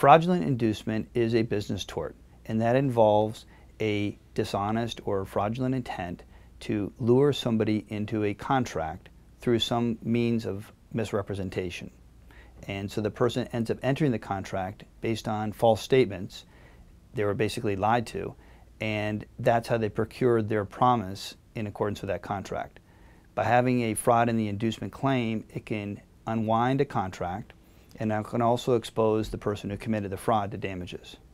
Fraudulent inducement is a business tort, and that involves a dishonest or fraudulent intent to lure somebody into a contract through some means of misrepresentation. And so the person ends up entering the contract based on false statements. They were basically lied to, and that's how they procured their promise in accordance with that contract. By having a fraud in the inducement claim, it can unwind a contract, and that can also expose the person who committed the fraud to damages.